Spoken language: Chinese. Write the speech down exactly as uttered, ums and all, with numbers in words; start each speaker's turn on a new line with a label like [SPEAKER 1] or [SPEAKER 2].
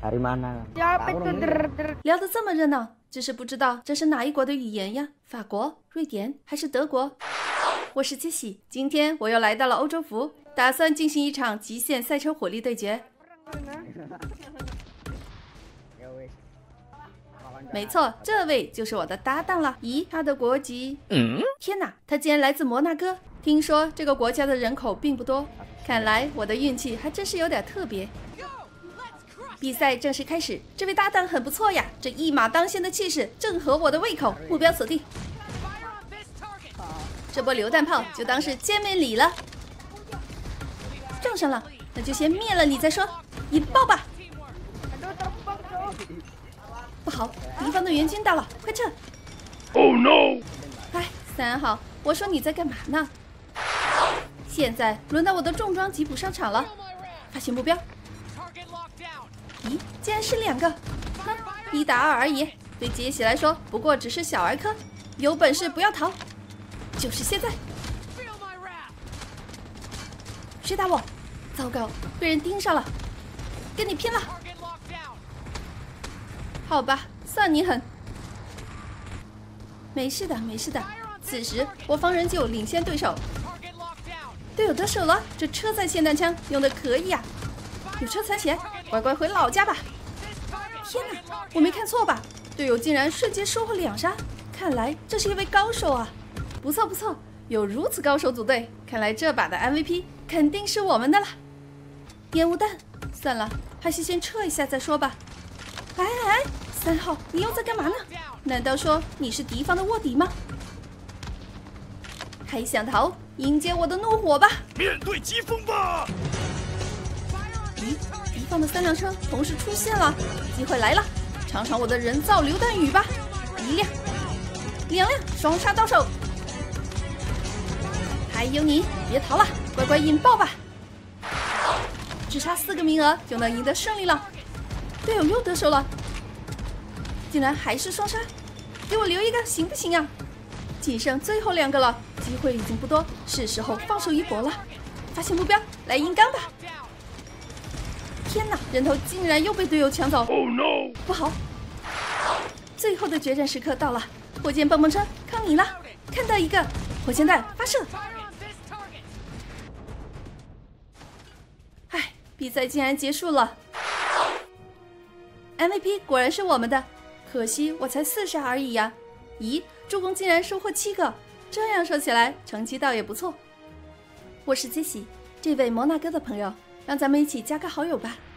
[SPEAKER 1] Dari mana?
[SPEAKER 2] 聊得这么热闹，只是不知道这是哪一国的语言呀？法国、瑞典还是德国？我是杰西，今天我又来到了欧洲服，打算进行一场极限赛车火力对决。没错，这位就是我的搭档了。咦，他的国籍？嗯，天哪，他竟然来自摩纳哥。听说这个国家的人口并不多，看来我的运气还真是有点特别。比赛正式开始，这位搭档很不错呀，这一马当先的气势正合我的胃口。目标锁定，这波榴弹炮就当是见面礼了。撞上了，那就先灭了你再说，引爆吧！不好，敌方的援军到了，快撤
[SPEAKER 3] ！Oh no！
[SPEAKER 2] 哎，三号，我说你在干嘛呢？现在轮到我的重装吉普上场了，发现目标。咦，竟然是两个！哼，一打二而已，对杰西来说不过只是小儿科。有本事不要逃，就是现在！谁打我？糟糕，被人盯上了，跟你拼了！好吧，算你狠。没事的，没事的。此时我方仍旧领先对手。队友得手了，这车载霰弹枪用的可以啊！有车藏起来，乖乖回老家吧！天哪，我没看错吧？队友竟然瞬间收获两杀，看来这是一位高手啊！不错不错，有如此高手组队，看来这把的 M V P 肯定是我们的了。烟雾弹，算了，还是先撤一下再说吧。哎哎哎，三号，你又在干嘛呢？难道说你是敌方的卧底吗？还想逃？迎接我的怒火吧！
[SPEAKER 3] 面对疾风吧！
[SPEAKER 2] 咦，敌方的三辆车同时出现了，机会来了！尝尝我的人造榴弹雨吧！一辆，两辆，双杀到手！还有你，别逃了，乖乖引爆吧！只差四个名额就能赢得胜利了。队友又得手了，竟然还是双杀，给我留一个行不行啊？仅剩最后两个了，机会已经不多，是时候放手一搏了。发现目标，来硬刚吧！天哪，人头竟然又被队友抢走！
[SPEAKER 3] Oh no！
[SPEAKER 2] 不好，最后的决战时刻到了，火箭蹦蹦车靠你了！看到一个火箭弹发射，唉，比赛竟然结束了。M V P 果然是我们的，可惜我才四杀而已呀、啊！咦，助攻竟然收获七个，这样说起来成绩倒也不错。我是杰西，这位摩纳哥的朋友，让咱们一起加个好友吧。